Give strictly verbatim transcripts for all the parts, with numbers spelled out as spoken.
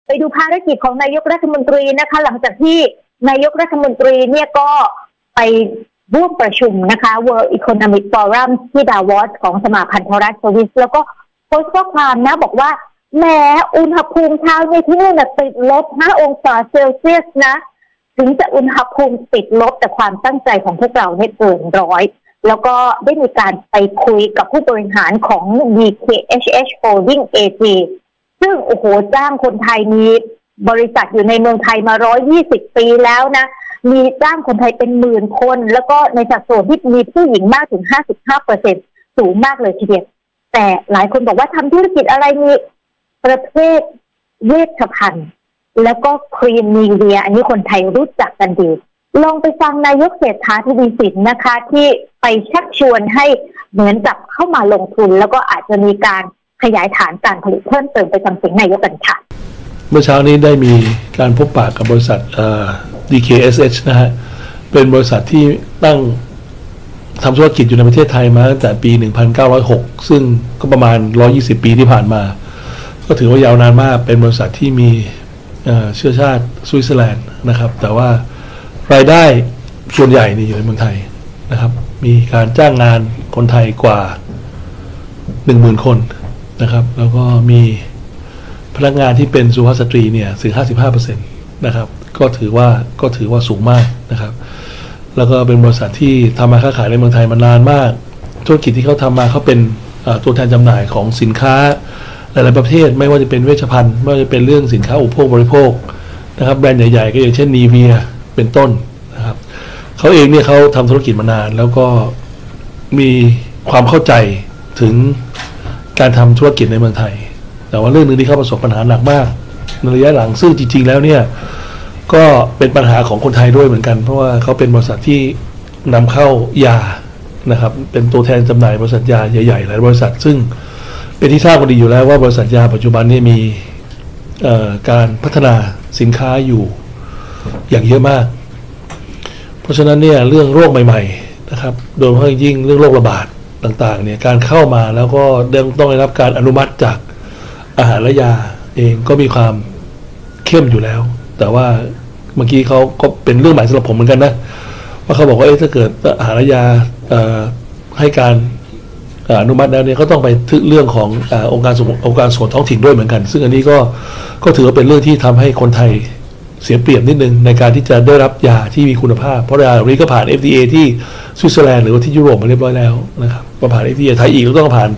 ไปดูภารกิจของนายกรัฐมนตรีนะคะหลังจากที่นายกรัฐมนตรีเนี่ยก็ไปร่วมประชุมนะคะ World Economic Forum ที่ดาวอสของสมาพันธรัฐสวิสแล้วก็โพสต์ข้อความนะบอกว่าแม้อุณหภูมิเช้าในที่นู่นติดลบห้าองศาเซลเซียสนะถึงจะอุณหภูมิติดลบแต่ความตั้งใจของพวกเราเนี่ยเกินร้อยแล้วก็ได้มีการไปคุยกับผู้บริหารของ ดี เค เอช เอช Holding เอ จี ซึ่งโอ้โหจ้างคนไทยมีบริษัทอยู่ในเมืองไทยมาหนึ่งร้อยยี่สิบปีแล้วนะมีจ้างคนไทยเป็นหมื่นคนแล้วก็ในสัดส่วนที่มีผู้หญิงมากถึง ห้าสิบห้าเปอร์เซ็นต์ สูงมากเลยทีเดียวแต่หลายคนบอกว่าทำธุรกิจอะไรมีประเภทเวชภัณฑ์แล้วก็ครีมนีเวียอันนี้คนไทยรู้จักกันดีลองไปฟังนายกเศรษฐาทวีสินนะคะที่ไปชักชวนให้เหมือนกับเข้ามาลงทุนแล้วก็อาจจะมีการขยายฐานการผลิตเพิ่มเติมไปฟังเสียงนายกกันค่ะเมื่อเช้านี้ได้มีการพบปะกับบริษัท ดี เค เอส เอช นะฮะเป็นบริษัทที่ตั้งทำธุรกิจอยู่ในประเทศไทยมาตั้งแต่ปีหนึ่งพันเก้าร้อยหกซึ่งก็ประมาณหนึ่งร้อยยี่สิบปีที่ผ่านมาก็ถือว่ายาวนานมากเป็นบริษัทที่มีเชื้อชาติสวิตเซอร์แลนด์นะครับแต่ว่ารายได้ส่วนใหญ่นี่อยู่ในเมืองไทยนะครับมีการจ้างงานคนไทยกว่า หนึ่งหมื่น คนนะครับแล้วก็มีพนักงานที่เป็นสุภาพสตรีเนี่ยถึง ห้าสิบห้าเปอร์เซ็นต์ นะครับก็ถือว่าก็ถือว่าสูงมากนะครับแล้วก็เป็นบริษัทที่ทำมาค้าขายในเมืองไทยมานานมากธุรกิจที่เขาทำมาเขาเป็นตัวแทนจำหน่ายของสินค้าหลายๆประเภทไม่ว่าจะเป็นเวชภัณฑ์ไม่ว่าจะเป็นเรื่องสินค้าอุปโภคบริโภคนะครับแบรนด์ใหญ่ๆก็อย่างเช่นนีเวียเป็นต้นนะครับเขาเองเนี่ยเขาทำธุรกิจมานานแล้วก็มีความเข้าใจถึงการทำธุรกิจในเมืองไทยแต่ว่าเรื่องนึงที่เขาประสบปัญหาหนักมากในระยะหลังซึ่งจริงๆแล้วเนี่ยก็เป็นปัญหาของคนไทยด้วยเหมือนกันเพราะว่าเขาเป็นบริษัทที่นำเข้ายานะครับเป็นตัวแทนจำหน่ายบริษัทยาใหญ่ๆหลายบริษัทซึ่งเป็นที่ทราบกันดีอยู่แล้วว่าบริษัทยาปัจจุบันนี้มีการพัฒนาสินค้าอยู่อย่างเยอะมากเพราะฉะนั้นเนี่ยเรื่องโรคใหม่ๆนะครับโดยเฉพาะยิ่งเรื่องโรคระบาดต่างๆเนี่ยการเข้ามาแล้วก็ต้องได้รับการอนุมัติจากอาหารและยาเองก็มีความเข้มอยู่แล้วแต่ว่าเมื่อกี้เขาก็เป็นเรื่องใหม่สำหรับผมเหมือนกันนะว่าเขาบอกว่าเอ๊ะถ้าเกิดอาหารและยาให้การอนุมัติแล้วเนี่ยก็ต้องไปถึงเรื่องขององค์การองค์การส่วนท้องถิ่นด้วยเหมือนกันซึ่งอันนี้ก็ก็ถือว่าเป็นเรื่องที่ทำให้คนไทยเสียเปรียบนิดนึงในการที่จะได้รับยาที่มีคุณภาพเพราะยาเหล่านี้ก็ผ่าน เอฟ ดี เอ ที่สวิตเซอร์แลนด์หรือว่าที่ยุโรปมาเรียบร้อยแล้วนะครับก็ผ่าน เอฟ ดี เอ ไทยอีกแล้วต้องผ่าน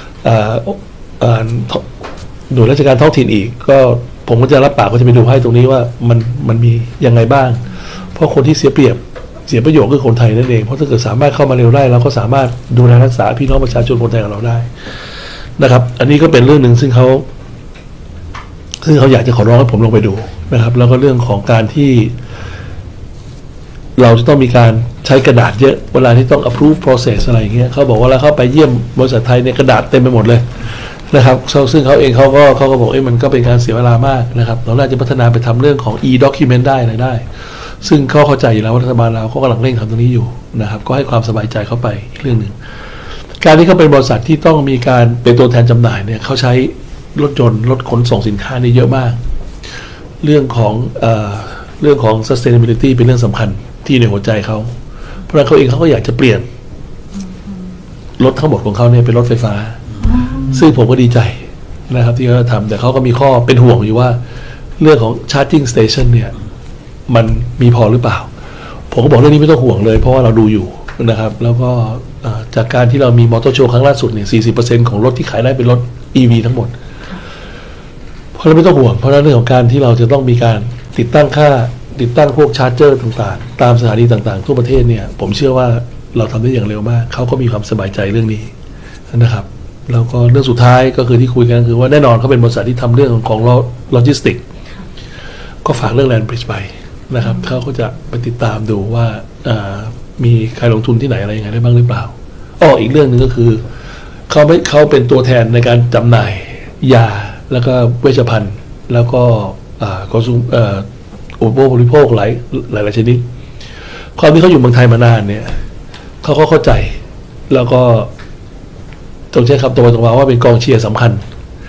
หน่วยราชการท้องถิ่นอีกก็ผมก็จะรับปากก็จะไปดูให้ตรงนี้ว่ามันมันมียังไงบ้างเพราะคนที่เสียเปรียบเสียประโยชน์คือคนไทยนั่นเองเพราะถ้าเกิดสามารถเข้ามาเร็วได้เราก็สามารถดูแลรักษาพี่น้องประชาชนคนไทยของเราได้นะครับอันนี้ก็เป็นเรื่องหนึ่งซึ่งเขาซึ่งเขาอยากจะขอร้องให้ผมลงไปดูนะครับแล้วก็เรื่องของการที่เราจะต้องมีการใช้กระดาษเยอะเวลาที่ต้อง approve process อะไรอย่างเงี้ยเขาบอกว่าแล้วเข้าไปเยี่ยมบริษัทไทยเนี่ยกระดาษเต็มไปหมดเลยนะครับซึ่งเขาเองเขาก็เขาก็บอกเอ้ยมันก็เป็นการเสียเวลามากนะครับเราน่าจะพัฒนาไปทำเรื่องของ e-document ได้อะไรได้ซึ่งเขาเข้าใจอยู่แล้วว่ารัฐบาลเราเขากำลังเร่งทำตรงนี้อยู่นะครับก็ให้ความสบายใจเข้าไปอีกเรื่องหนึ่งการที่เขาเป็นบริษัทที่ต้องมีการเป็นตัวแทนจำหน่ายเนี่ยเขาใช้รถยนต์รถขนส่งสินค้านี่เยอะมากเรื่องของเอ่อเรื่องของ sustainability เป็นเรื่องสำคัญที่ในหัวใจเขาเพราะฉะนั้นเขาเองเขาก็อยากจะเปลี่ยนรถทั้งหมดของเขาเนี่ยเป็นรถไฟฟ้าซึ่งผมก็ดีใจนะครับที่เขาทำแต่เขาก็มีข้อเป็นห่วงอยู่ว่าเรื่องของ charging station เนี่ยมันมีพอหรือเปล่าผมก็บอกเรื่องนี้ไม่ต้องห่วงเลยเพราะว่าเราดูอยู่นะครับแล้วก็จากการที่เรามีมอเตอร์โชว์ครั้งล่าสุดเนี่ย สี่สิบเปอร์เซ็นต์ ของรถที่ขายได้เป็นรถ อี วี ทั้งหมดเพราะเราไม่ต้องห่วงเพราะเรื่องของการที่เราจะต้องมีการติดตั้งค่าติดตั้งพวกชาร์จเจอร์ต่างๆตามสถานีต่างๆทั่วประเทศเนี่ยผมเชื่อว่าเราทำได้อย่างเร็วมากเขาก็มีความสบายใจเรื่องนี้นะครับแล้วก็เรื่องสุดท้ายก็คือที่คุยกันคือว่าแน่นอนเขาเป็นบริษัทที่ทำเรื่องของโลจิสติกก็ฝากเรื่องแลนด์บริดจ์ไปนะครับเขาก็จะไปติดตามดูว่ามีใครลงทุนที่ไหนอะไรยังไงได้บ้างหรือเปล่าอ้ออีกเรื่องหนึ่งก็คือเขาไม่เขาเป็นตัวแทนในการจำหน่ายยาแล้วก็เวชภัณฑ์แล้วก็คอนซูมอุปโภคบริโภคหลายหลายชนิดความที่เขาอยู่เมืองไทยมานานเนี่ยเขาก็เข้าใจแล้วก็ต้องใช้คำตรงไปตรงมาว่าเป็นกองเชียร์สำคัญ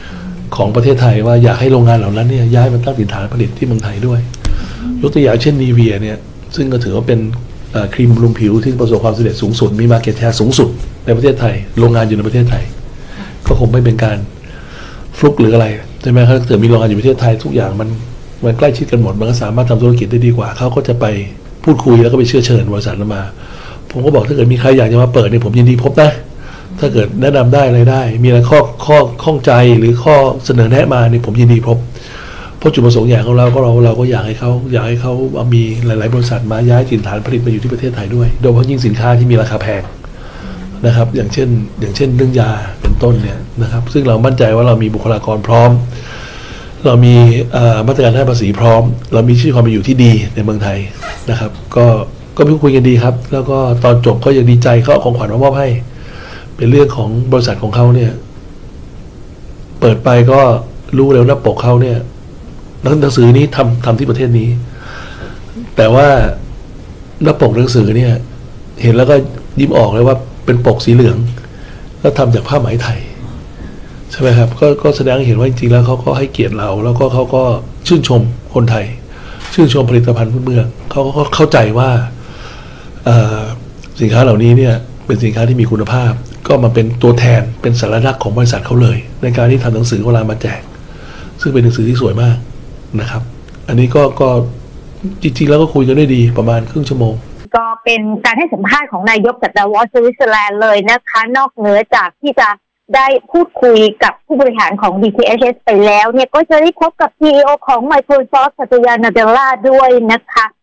ของประเทศไทยว่าอยากให้โรงงานเหล่านั้นเนี่ยย้ายมาตั้งถิ่นฐานผลิตที่เมืองไทยด้วยยกตัวอย่างเช่นนีเวียเนี่ยซึ่งก็ถือว่าเป็นครีมบำรุงผิวที่ประสบความสำเร็จสูงสุดมีมาร์เก็ตแชร์สูงสุดในประเทศไทยโรงงานอยู่ในประเทศไทยก็คงไม่เป็นการฟลุกหรืออะไรใช่ไหมถ้าเกิดมีโรงงานอยู่ประเทศไทยทุกอย่างมันมันใกล้ชิดกันหมดมันก็สามารถทำธุรกิจได้ดีกว่าเขาก็จะไปพูดคุยแล้วก็ไปเชื่อเชิญบริษัทนั้นมาผมก็บอกถ้าเกิดมีใครอยากจะมาเปิดเนี่ยผมยินดีพบนะถ้าเกิดแนะนำได้อะไรได้มีอะไรข้อข้อข้องใจหรือข้อเสนอแนะมาเนี่ยผมยินดีพบเพราะจุดประสงค์อย่างของเราก็เราเราก็อยากให้เขาอยากให้เขามีหลายๆบริษัทมาย้ายถิ่นฐานผลิตมาอยู่ที่ประเทศไทยด้วยโดยเฉพาะยิ่งสินค้าที่มีราคาแพงนะครับอย่างเช่นอย่างเช่นเรื่องยาเป็นต้นเนี่ยนะครับซึ่งเรามั่นใจว่าเรามีบุคลากรพร้อมเรามีมาตรการให้ภาษีพร้อมเรามีชื่อความเป็นอยู่ที่ดีในเมืองไทยนะครับก็ก็พูดคุยกันดีครับแล้วก็ตอนจบก็ยังดีใจเขาเอาของขวัญมามอบให้เป็นเรื่องของบริษัทของเขาเนี่ยเปิดไปก็รู้แล้วหน้าปกเขาเนี่ยหนังสือนี้ทำทำที่ประเทศนี้แต่ว่าหน้าปกหนังสือเนี่ยเห็นแล้วก็ยิ้มออกเลยว่าเป็นปกสีเหลืองแล้วทำจากผ้าไหมไทยใช่ไหมครับก็ก็แสดงให้เห็นว่าจริงๆแล้วเขาก็ให้เกียรติเราแล้วก็เขาก็ชื่นชมคนไทยชื่นชมผลิตภัณฑ์พื้นเมืองเขาก็เข้าใจว่าสินค้าเหล่านี้เนี่ยเป็นสินค้าที่มีคุณภาพก็มาเป็นตัวแทนเป็นสัญลักษณ์ของบริษัทเขาเลยในการที่ทำหนังสือเวลามาแจกซึ่งเป็นหนังสือที่สวยมากนะครับอันนี้ก็ก็จริงๆแล้วก็คุยกันได้ดีประมาณครึ่งชั่วโมงก็เป็นการให้สัมภาษณ์ของนายกจากดาวอสสวิตเซอร์แลนด์เลยนะคะนอกเหนือจากที่จะได้พูดคุยกับผู้บริหารของ ดี เค เอช เอส ไปแล้วเนี่ยก็จะได้พบกับ ซี อี โอ ของ Microsoft สัตยา นาเดลล่าด้วยนะคะ